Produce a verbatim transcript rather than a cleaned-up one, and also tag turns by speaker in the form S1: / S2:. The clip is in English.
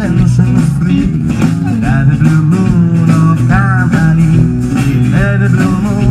S1: tension free. Let the blue moon of company, let the blue moon